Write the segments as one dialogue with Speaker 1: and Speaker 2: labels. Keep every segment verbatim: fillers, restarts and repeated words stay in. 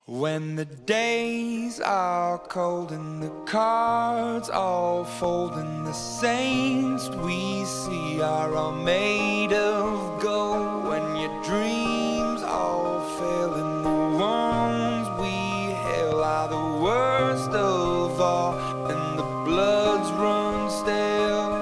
Speaker 1: When the days are cold and the cards all fold and the saints we see are all made of gold, when your dreams all fail and the ones we hail are the worst of all and the bloods run stale,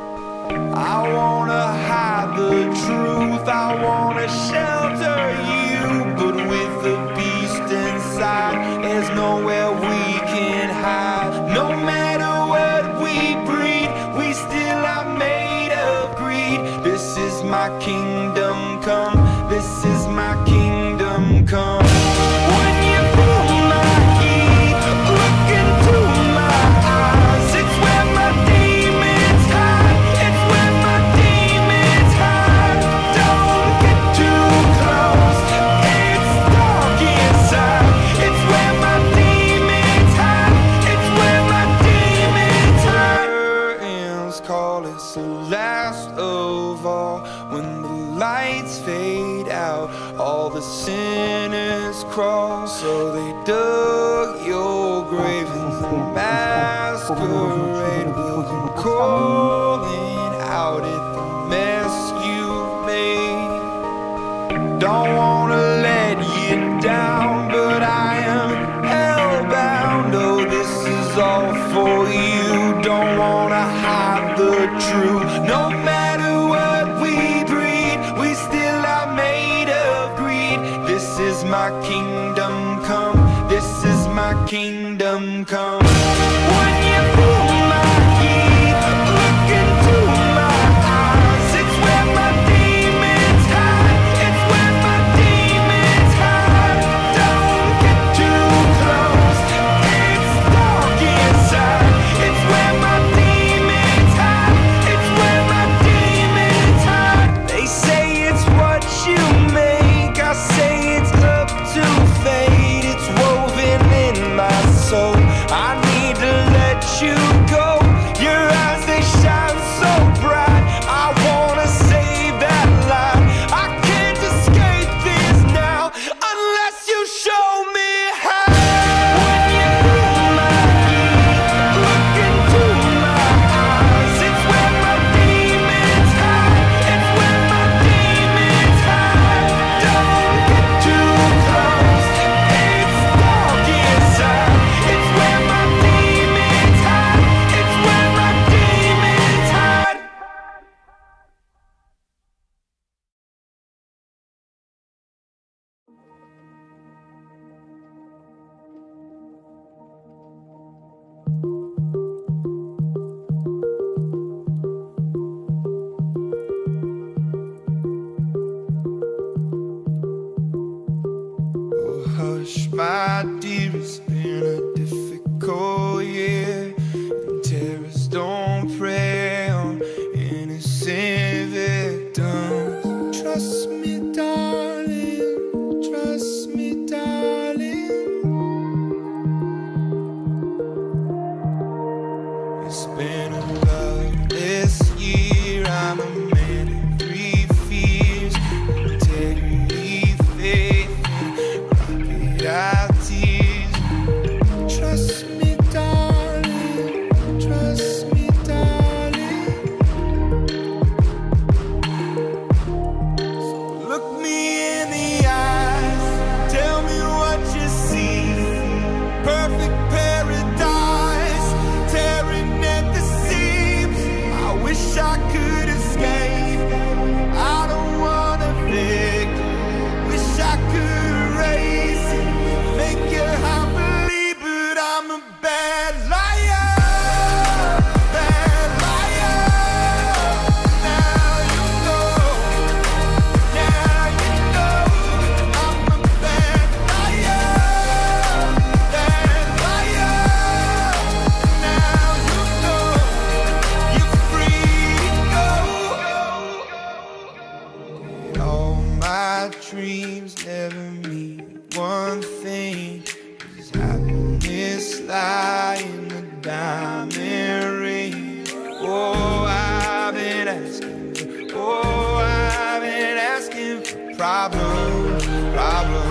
Speaker 1: I wanna hide the truth, I wanna shelter you, but with the beast inside, there's nowhere we can hide. No matter what we breed, we still are made of greed. This is my kingdom come, this is my kingdom come. When you feel my heat, look into my eyes, it's where my demons hide, it's where my demons hide. Don't get too close, it's dark inside, it's where my demons hide, it's where my demons hide. Curtains call, it's the last of all. When the lights fade out, all the sinners crawl. So they dug your grave and the masquerade will come calling out at the mess you've made. Don't wanna let you down, but I am hellbound. Oh, this is all for you. Don't wanna hide the truth. No matter what we breed, we still are made of greed. This is my kingdom come, this is my kingdom come. When you feel my heat, look into my eyes, it's where my demons hide, it's where my demons hide. Don't get too close, it's dark inside, it's where my demons hide, it's where my demons hide. They say it's what you make, I say it's up to fate. It's woven in my soul, I need to let you go. Your eyes, they shine so bright, I wanna save that light. I can't escape this now unless you show me how. When you feel my heat, look into my eyes, it's where my demons hide, it's where my demons hide. Don't get too close, it's dark inside, it's where my demons hide, it's where my demons hide. Oh, hush, my dear, it's been a difficult year, and terrorists don't prey on innocent victims. Trust me, darling, trust me, darling. It's been a loveless year, I'm a man of three fears: integrity, faith, and crocodile tears. Trust me, darling, trust me, darling. So look me in the eyes, tell me what you see. Perfect paradise, tearing at the seams. I wish I could escape, I don't wanna victim. Wish I could erase it, make your heart believe, but I'm a bad liar, bad liar. Now you know, now you know, I'm a bad liar, bad liar. Now you know, you're free to go. All my dreams never mean one thing, 'cause happiness lie in the diamond ring. Oh, I've been asking, oh, I've been asking for problems, problems.